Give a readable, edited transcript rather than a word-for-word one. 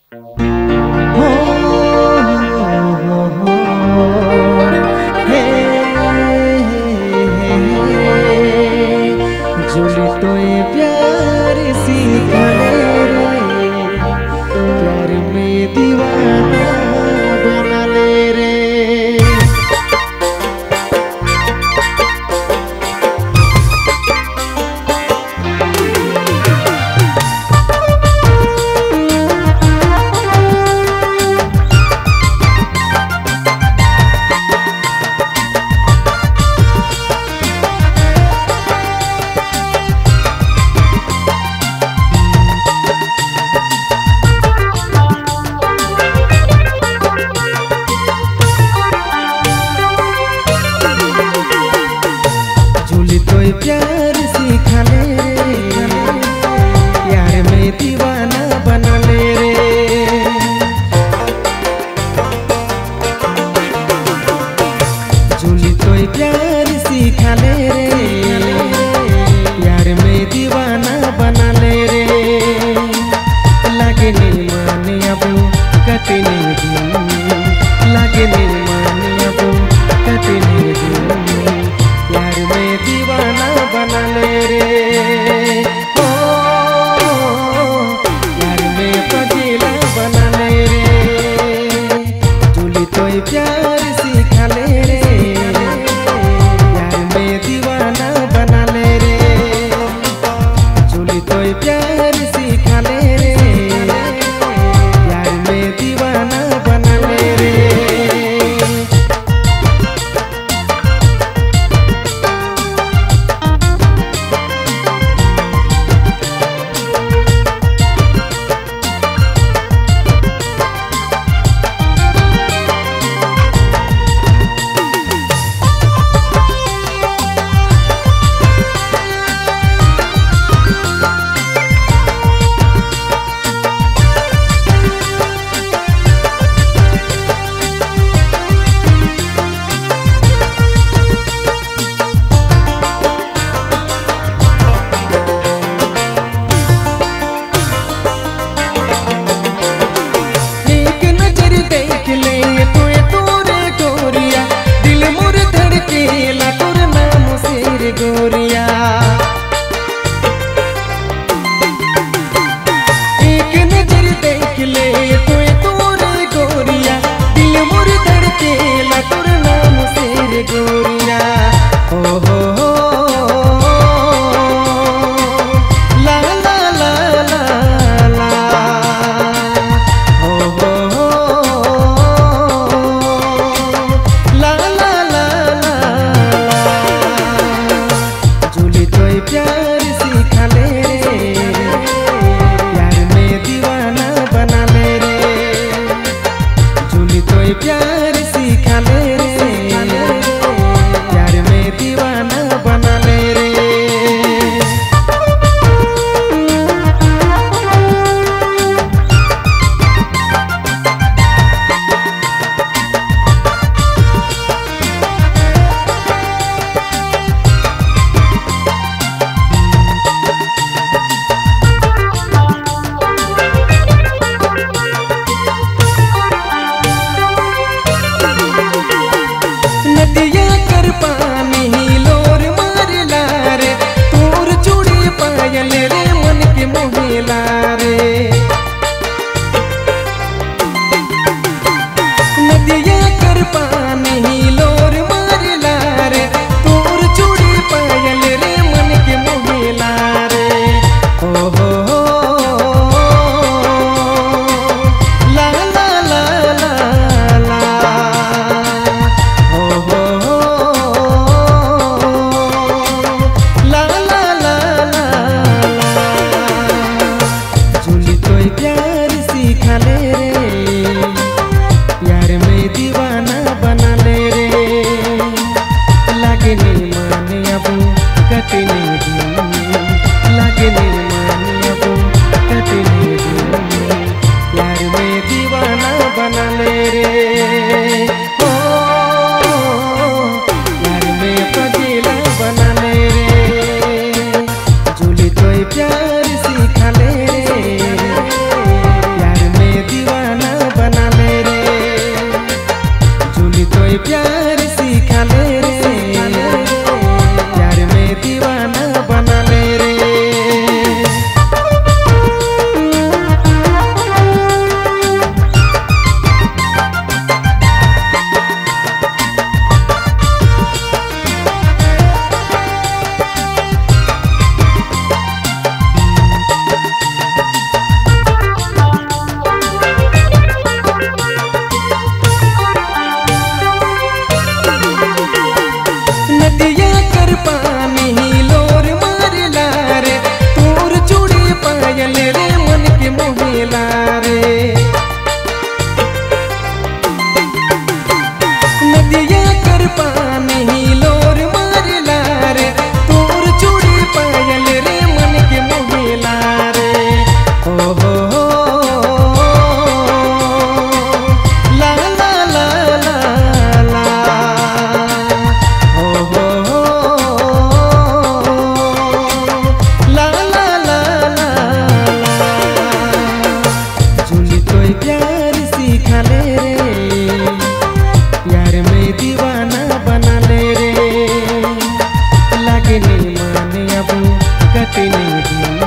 जुली तो ये प्यार सीखने रे, प्यार में दीवाना बना ले रे। प्यार सीखा ले रे, प्यार में दीवाना बना ले रे। जुली तो प्यार सीखा ले रे, प्यार में दीवाना बना ले रे। लागे नहीं माने अब कटे नहीं दिन, लागे नहीं माने अब कटे नहीं दिन, प्यार में दीवाना बना ले रे। ओ प्यार में पगीला बना ले रे। जुली तो प्यार सीखा ले रे, प्यार में दीवाना बना ले रे। जुली तो प्यार सीखा ले रे, प्यार में दीवाना बना ले रे। गोरिया एक नजर देख ले तोरे गोरिया, दिल मोर धड़केला तोर नाम से रे गोरिया। ओ हो ला ला ला ला ला, ओ हो ला ला ला ला। प्यार सीखा ले रे, प्यार में दीवाना बना ले दिन